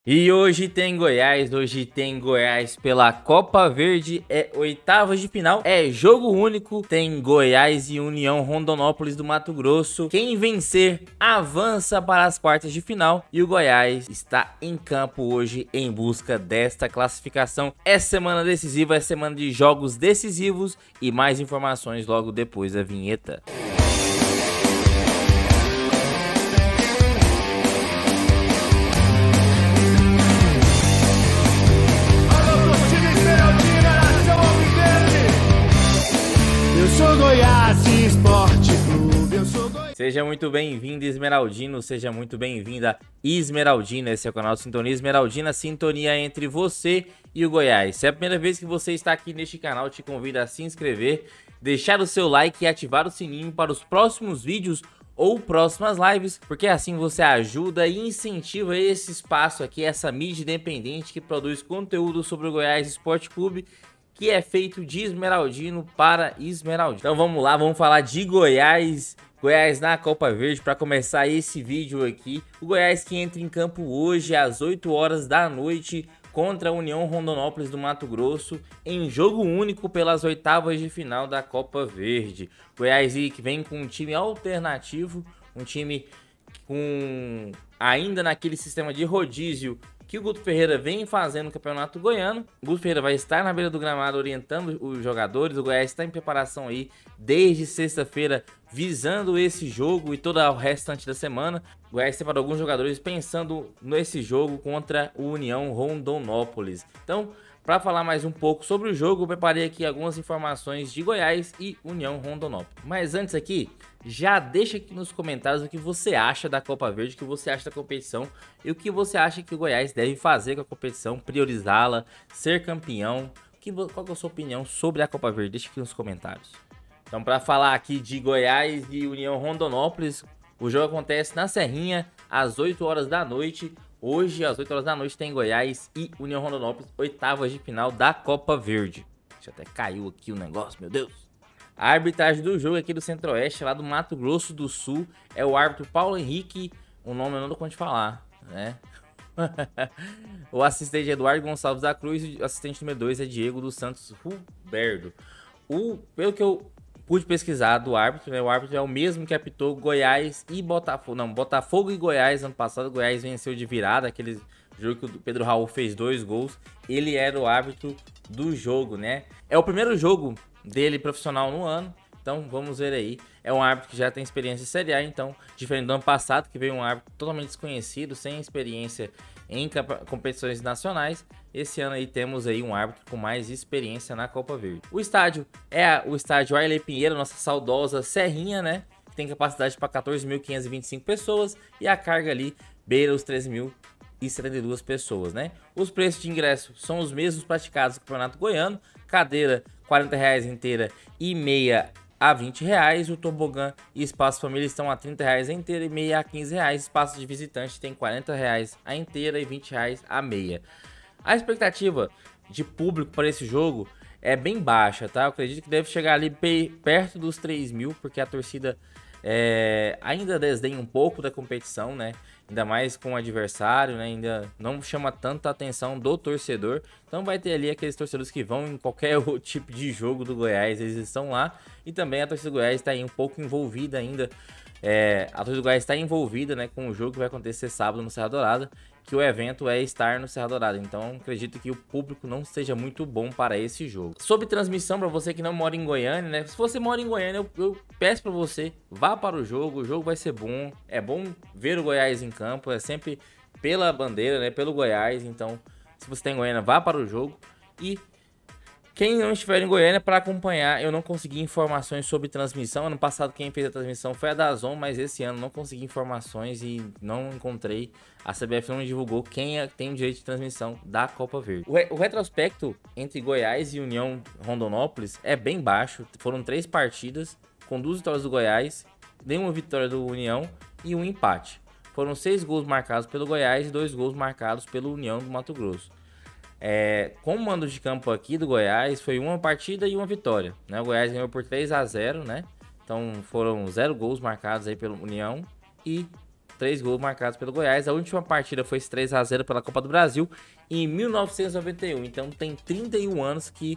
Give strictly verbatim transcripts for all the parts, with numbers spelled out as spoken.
E hoje tem Goiás, hoje tem Goiás pela Copa Verde, é oitavas de final, é jogo único, tem Goiás e União Rondonópolis do Mato Grosso. Quem vencer avança para as quartas de final e o Goiás está em campo hoje em busca desta classificação. É semana decisiva, é semana de jogos decisivos e mais informações logo depois da vinheta. Goiás Esporte Clube, eu sou Goiás. Seja muito bem-vindo, Esmeraldino, seja muito bem-vinda, Esmeraldina. Esse é o canal Sintonia Esmeraldina, sintonia entre você e o Goiás. Se é a primeira vez que você está aqui neste canal, te convido a se inscrever, deixar o seu like e ativar o sininho para os próximos vídeos ou próximas lives, porque assim você ajuda e incentiva esse espaço aqui, essa mídia independente que produz conteúdo sobre o Goiás Esporte Clube, que é feito de esmeraldino para esmeraldino. Então vamos lá, vamos falar de Goiás, Goiás na Copa Verde para começar esse vídeo aqui. O Goiás que entra em campo hoje às oito horas da noite contra a União Rondonópolis do Mato Grosso em jogo único pelas oitavas de final da Copa Verde. Goiás que vem com um time alternativo, um time com ainda naquele sistema de rodízio que o Guto Ferreira vem fazendo no Campeonato Goiano. O Guto Ferreira vai estar na beira do gramado orientando os jogadores. O Goiás está em preparação aí desde sexta-feira, visando esse jogo e todo o restante da semana. O Goiás separou alguns jogadores pensando nesse jogo contra o União Rondonópolis. Então, para falar mais um pouco sobre o jogo, eu preparei aqui algumas informações de Goiás e União Rondonópolis. Mas antes aqui, já deixa aqui nos comentários o que você acha da Copa Verde, o que você acha da competição e o que você acha que o Goiás deve fazer com a competição, priorizá-la, ser campeão. Que, qual que é a sua opinião sobre a Copa Verde? Deixa aqui nos comentários. Então, para falar aqui de Goiás e União Rondonópolis, o jogo acontece na Serrinha às oito horas da noite. Hoje, às oito horas da noite, tem Goiás e União Rondonópolis, oitavas de final da Copa Verde. Deixa até caiu aqui o negócio, meu Deus. A arbitragem do jogo aqui do Centro-Oeste, lá do Mato Grosso do Sul, é o árbitro Paulo Henrique, o nome eu não dou conta de falar, né? O assistente é Eduardo Gonçalves da Cruz e o assistente número dois é Diego dos Santos Huberdo. O, pelo que eu pude pesquisar do árbitro, né? O árbitro é o mesmo que apitou Goiás e Botafogo. Não, Botafogo e Goiás ano passado. O Goiás venceu de virada, aquele jogo que o Pedro Raul fez dois gols. Ele era o árbitro do jogo, né? É o primeiro jogo dele profissional no ano. Então vamos ver aí. É um árbitro que já tem experiência em Série A, então, diferente do ano passado, que veio um árbitro totalmente desconhecido, sem experiência em competições nacionais. Esse ano aí temos aí um árbitro com mais experiência na Copa Verde. O estádio é o estádio Arley Pinheiro, nossa saudosa Serrinha, né? Que tem capacidade para quatorze mil quinhentas e vinte e cinco pessoas e a carga ali beira os treze mil e setenta e duas pessoas, né? Os preços de ingresso são os mesmos praticados no Campeonato Goiano. Cadeira quarenta reais inteira e meia a vinte reais, o tobogã e espaço família estão a trinta reais a inteira e meia a quinze reais, espaço de visitante tem quarenta reais a inteira e vinte reais a meia. A expectativa de público para esse jogo é bem baixa, tá? Eu acredito que deve chegar ali perto dos três mil, porque a torcida é, ainda desdenha um pouco da competição, né? Ainda mais com o adversário, né? Ainda não chama tanta atenção do torcedor. Então vai ter ali aqueles torcedores que vão em qualquer outro tipo de jogo do Goiás, eles estão lá. E também a torcida do Goiás está aí um pouco envolvida ainda. É, a torcida do Goiás está envolvida, né, com o jogo que vai acontecer sábado no Serra Dourada, que o evento é estar no Serra Dourada. Então acredito que o público não seja muito bom para esse jogo. Sobre transmissão, para você que não mora em Goiânia, né? Se você mora em Goiânia, eu, eu peço para você, vá para o jogo. O jogo vai ser bom. É bom ver o Goiás em campo. É sempre pela bandeira, né? Pelo Goiás. Então, se você está em Goiânia, vá para o jogo. E quem não estiver em Goiânia para acompanhar, eu não consegui informações sobre transmissão. Ano passado quem fez a transmissão foi a DAZN, mas esse ano não consegui informações e não encontrei. A C B F não divulgou quem tem o direito de transmissão da Copa Verde. O, re o retrospecto entre Goiás e União Rondonópolis é bem baixo. Foram três partidas com duas vitórias do Goiás, nenhuma vitória do União e um empate. Foram seis gols marcados pelo Goiás e dois gols marcados pelo União do Mato Grosso. É, com o mando de campo aqui do Goiás, foi uma partida e uma vitória, né? O Goiás ganhou por três a zero, né? Então foram zero gols marcados aí pelo União e três gols marcados pelo Goiás. A última partida foi esse três a zero pela Copa do Brasil em mil novecentos e noventa e um. Então tem trinta e um anos que...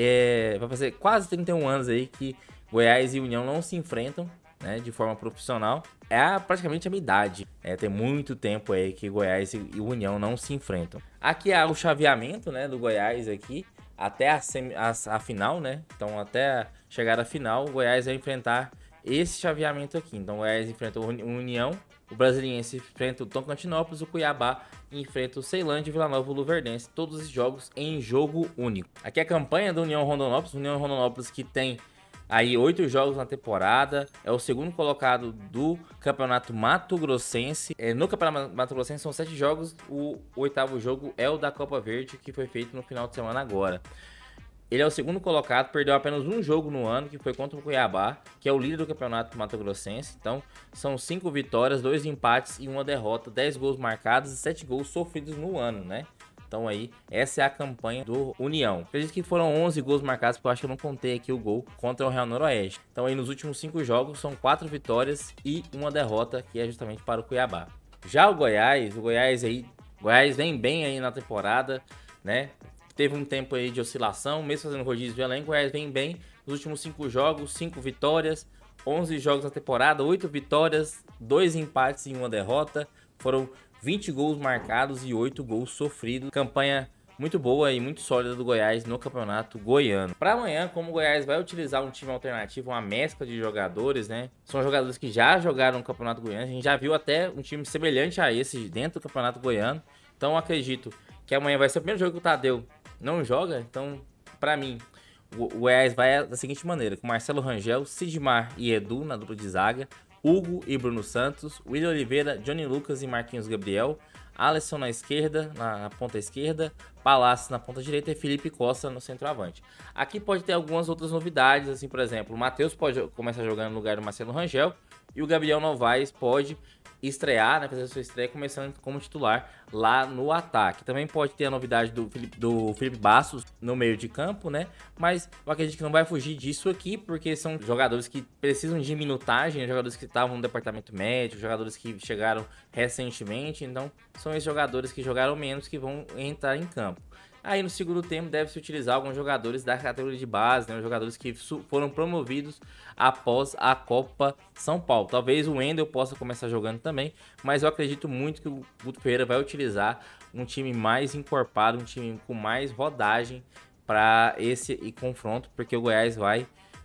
É, vai fazer quase trinta e um anos aí que Goiás e União não se enfrentam, né, de forma profissional. É a, praticamente a minha idade. É, tem muito tempo aí que Goiás e, e União não se enfrentam. Aqui há o chaveamento, né, do Goiás aqui até a, semi, a, a final, né? Então até chegar à final, o Goiás vai enfrentar esse chaveamento aqui. Então o Goiás enfrenta o União, o Brasiliense enfrenta o Tocantinópolis, o Cuiabá enfrenta o Ceilândia, Vila Nova e o Luverdense. Todos os jogos em jogo único. Aqui é a campanha do União Rondonópolis. União Rondonópolis que tem aí oito jogos na temporada, é o segundo colocado do Campeonato Mato Grossense. É, no Campeonato Mato Grossense são sete jogos, o, o oitavo jogo é o da Copa Verde, que foi feito no final de semana agora. Ele é o segundo colocado, perdeu apenas um jogo no ano, que foi contra o Cuiabá, que é o líder do Campeonato Mato Grossense. Então, são cinco vitórias, dois empates e uma derrota, dez gols marcados e sete gols sofridos no ano, né? Então aí, essa é a campanha do União. Acredito que foram onze gols marcados, porque eu acho que eu não contei aqui o gol contra o Real Noroeste. Então aí, nos últimos cinco jogos, são quatro vitórias e uma derrota, que é justamente para o Cuiabá. Já o Goiás, o Goiás aí, Goiás vem bem aí na temporada, né? Teve um tempo aí de oscilação, mesmo fazendo rodízio de elenco, o Goiás vem bem. Nos últimos cinco jogos, cinco vitórias, onze jogos na temporada, oito vitórias, dois empates e uma derrota. Foram vinte gols marcados e oito gols sofridos. Campanha muito boa e muito sólida do Goiás no campeonato goiano. Para amanhã, como o Goiás vai utilizar um time alternativo, uma mescla de jogadores, né? São jogadores que já jogaram no campeonato goiano. A gente já viu até um time semelhante a esse dentro do campeonato goiano. Então acredito que amanhã vai ser o primeiro jogo que o Tadeu não joga. Então, para mim, o Goiás vai da seguinte maneira: com Marcelo Rangel, Sidmar e Edu na dupla de zaga, Hugo e Bruno Santos, William Oliveira, Johnny Lucas e Marquinhos Gabriel, Alisson na esquerda, na, na ponta esquerda, Palácio na ponta direita e Felipe Costa no centroavante. Aqui pode ter algumas outras novidades, assim, por exemplo, o Matheus pode começar jogando no lugar do Marcelo Rangel e o Gabriel Novaes pode estrear, né, fazer a sua estreia começando como titular lá no ataque. Também pode ter a novidade do Felipe, do Felipe Bastos no meio de campo, né? Mas eu acredito que não vai fugir disso aqui, porque são jogadores que precisam de minutagem, jogadores que estavam no departamento médico, jogadores que chegaram recentemente, então são esses jogadores que jogaram menos que vão entrar em campo. Aí no segundo tempo deve-se utilizar alguns jogadores da categoria de base, né? Os jogadores que foram promovidos após a Copa São Paulo. Talvez o Wendel possa começar jogando também, mas eu acredito muito que o Guto Ferreira vai utilizar um time mais encorpado, um time com mais rodagem para esse confronto, porque o Goiás vai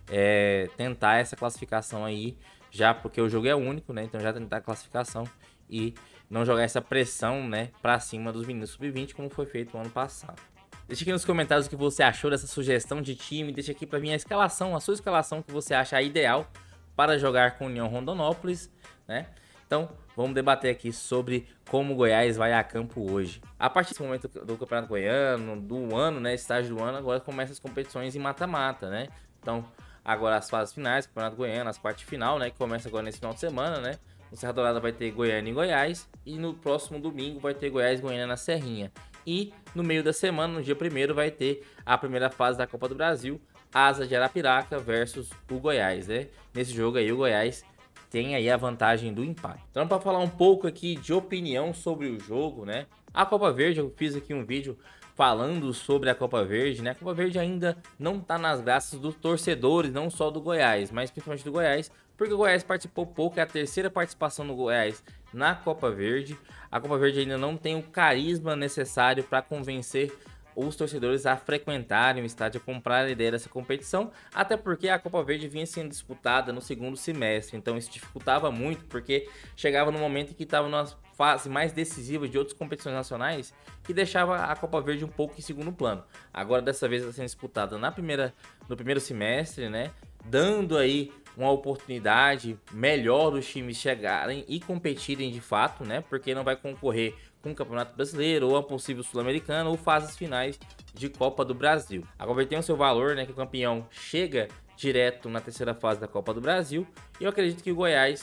é, tentar essa classificação aí, já porque o jogo é único, né? Então já tentar a classificação e não jogar essa pressão, né, para cima dos meninos sub vinte, como foi feito no ano passado. Deixa aqui nos comentários o que você achou dessa sugestão de time. Deixa aqui para mim a escalação, a sua escalação que você acha ideal para jogar com União Rondonópolis, né? Então, vamos debater aqui sobre como o Goiás vai a campo hoje. A partir desse momento do Campeonato Goiano, do ano, né, estágio do ano, agora começam as competições em mata-mata, né? Então, agora as fases finais, Campeonato Goiano, as quartas de final, né, que começa agora nesse final de semana, né? No Serra Dourada vai ter Goiânia e Goiás, e no próximo domingo vai ter Goiás e Goiânia na Serrinha. E no meio da semana, no dia primeiro, vai ter a primeira fase da Copa do Brasil, Asa de Arapiraca versus o Goiás, né? Nesse jogo aí o Goiás tem aí a vantagem do empate. Então, para falar um pouco aqui de opinião sobre o jogo, né? A Copa Verde, eu fiz aqui um vídeo falando sobre a Copa Verde, né? A Copa Verde ainda não tá nas graças dos torcedores, não só do Goiás, mas principalmente do Goiás, porque o Goiás participou pouco, é a terceira participação do Goiás na Copa Verde. A Copa Verde ainda não tem o carisma necessário para convencer os torcedores a frequentarem o estádio, a comprar a ideia dessa competição, até porque a Copa Verde vinha sendo disputada no segundo semestre, então isso dificultava muito, porque chegava no momento em que estava numa fase mais decisiva de outras competições nacionais, que deixava a Copa Verde um pouco em segundo plano. Agora dessa vez está sendo disputada na primeira, no primeiro semestre, né, dando aí uma oportunidade melhor dos times chegarem e competirem de fato, né? Porque não vai concorrer com o Campeonato Brasileiro ou a possível Sul-Americana ou fases finais de Copa do Brasil. Agora tem o seu valor, né? Que o campeão chega direto na terceira fase da Copa do Brasil. E eu acredito que o Goiás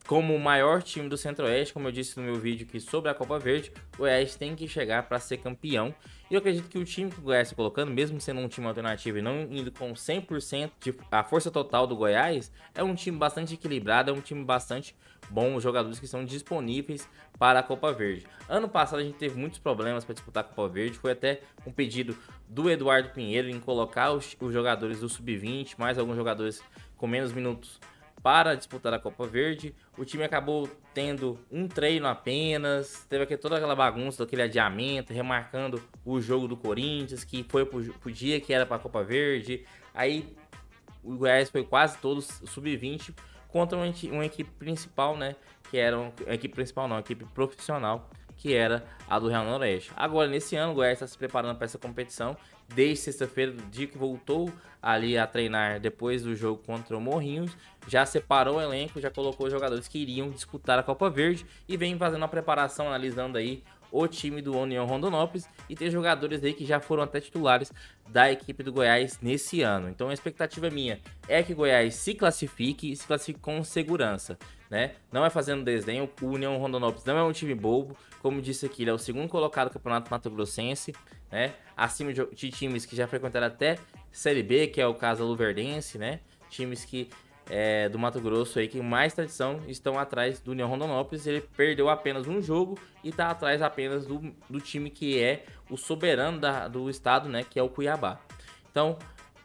como o maior time do Centro-Oeste, como eu disse no meu vídeo aqui sobre a Copa Verde, o Goiás tem que chegar para ser campeão. E eu acredito que o time que o Goiás está colocando, mesmo sendo um time alternativo e não indo com cem por cento de a força total do Goiás, é um time bastante equilibrado, é um time bastante bom, os jogadores que estão disponíveis para a Copa Verde. Ano passado a gente teve muitos problemas para disputar a Copa Verde, foi até um pedido do Eduardo Pinheiro em colocar os, os jogadores do sub vinte, mais alguns jogadores com menos minutos para disputar a Copa Verde. O time acabou tendo um treino apenas, teve aqui toda aquela bagunça, aquele adiamento, remarcando o jogo do Corinthians, que foi pro, pro dia que era para a Copa Verde. Aí o Goiás foi quase todos sub vinte contra uma, uma equipe principal, né? Que era uma, uma equipe principal não, uma equipe profissional, que era a do Real Noroeste. Agora, nesse ano, o Goiás está se preparando para essa competição. Desde sexta-feira, do dia que voltou ali a treinar depois do jogo contra o Morrinhos, já separou o elenco, já colocou os jogadores que iriam disputar a Copa Verde e vem fazendo a preparação, analisando aí o time do União Rondonópolis, e tem jogadores aí que já foram até titulares da equipe do Goiás nesse ano. Então a expectativa minha é que o Goiás se classifique e se classifique com segurança, né? Não é fazendo desdém, o União Rondonópolis não é um time bobo, como disse aqui, ele é o segundo colocado do Campeonato Mato Grossense, né? Acima de, de times que já frequentaram até Série B, que é o caso da Luverdense, né? Times que É, do Mato Grosso aí que mais tradição estão atrás do União Rondonópolis. Ele perdeu apenas um jogo e está atrás apenas do, do time que é o soberano da, do estado, né, que é o Cuiabá. Então,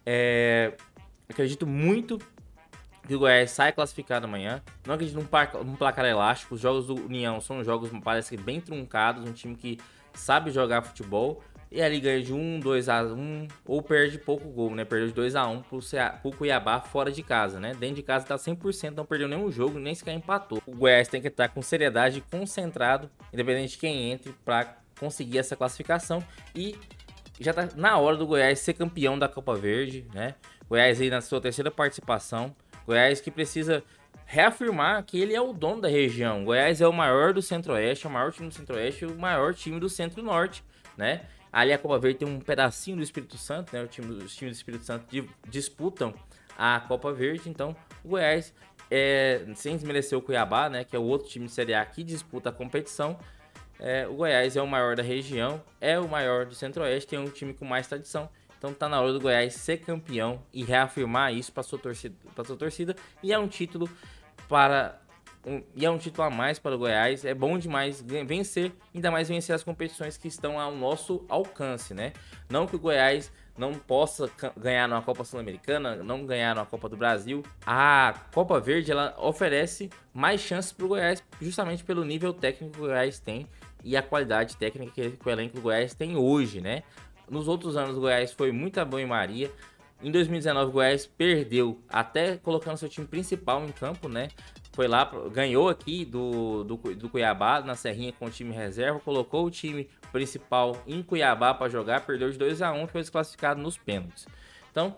é, acredito muito que o Goiás sai classificado amanhã. Não acredito num, par, num placar elástico. Os jogos do União são jogos, parece que bem truncados, um time que sabe jogar futebol. E ali ganha de um, dois a um, ou perde pouco gol, né? Perdeu de dois a um pro, pro Cuiabá fora de casa, né? Dentro de casa tá cem por cento, não perdeu nenhum jogo, nem sequer empatou. O Goiás tem que estar com seriedade, concentrado, independente de quem entre, para conseguir essa classificação. E já tá na hora do Goiás ser campeão da Copa Verde, né? Goiás aí na sua terceira participação. Goiás que precisa reafirmar que ele é o dono da região. Goiás é o maior do Centro-Oeste, é o maior time do Centro-Oeste e o maior time do Centro-Norte, né? Ali a Copa Verde tem um pedacinho do Espírito Santo, né? O time, os times do Espírito Santo disputam a Copa Verde. Então, o Goiás, é, sem desmerecer o Cuiabá, né? Que é o outro time de Série A que disputa a competição. É, o Goiás é o maior da região, é o maior do Centro-Oeste, tem um time com mais tradição. Então, tá na hora do Goiás ser campeão e reafirmar isso para sua torcida, para sua torcida. E é um título para Um, e é um título a mais para o Goiás. É bom demais vencer, ainda mais vencer as competições que estão ao nosso alcance, né? Não que o Goiás não possa ganhar numa Copa Sul-Americana, não ganhar numa Copa do Brasil. A Copa Verde, ela oferece mais chances para o Goiás, justamente pelo nível técnico que o Goiás tem e a qualidade técnica que o elenco do Goiás tem hoje, né? Nos outros anos o Goiás foi muita banho-maria. Em dois mil e dezenove o Goiás perdeu, até colocando seu time principal em campo, né? Foi lá, ganhou aqui do, do, do Cuiabá na Serrinha com o time reserva, colocou o time principal em Cuiabá para jogar, perdeu de dois a um e foi desclassificado nos pênaltis. Então,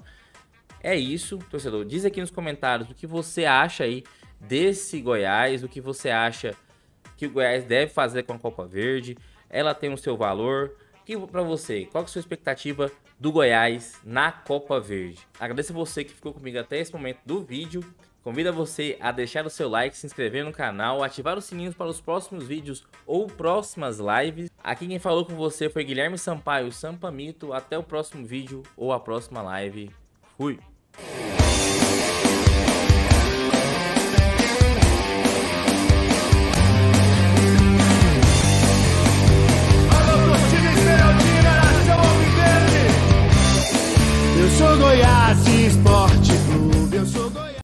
é isso, torcedor. Diz aqui nos comentários o que você acha aí desse Goiás, o que você acha que o Goiás deve fazer com a Copa Verde. Ela tem o seu valor. Que para você, qual que é a sua expectativa do Goiás na Copa Verde? Agradeço a você que ficou comigo até esse momento do vídeo. Convido você a deixar o seu like, se inscrever no canal, ativar os sininhos para os próximos vídeos ou próximas lives. Aqui quem falou com você foi Guilherme Sampaio, Sampamito. Até o próximo vídeo ou a próxima live. Fui!